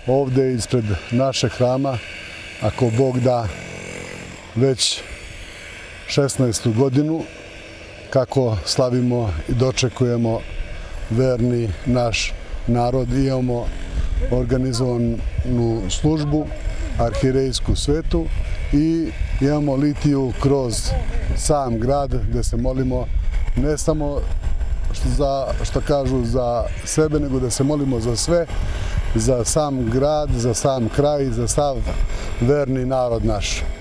ovde ispred našeg hrama, ako Bog da, već 16. godinu kako slavimo i dočekujemo verni naš narod. Imamo organizovanu službu, arhirejsku svetu, i imamo litiju kroz sam grad gde se molimo ne samo što kažu za sebe, nego da se molimo za sve, za sam grad, za sam kraj, za sav verni narod naš.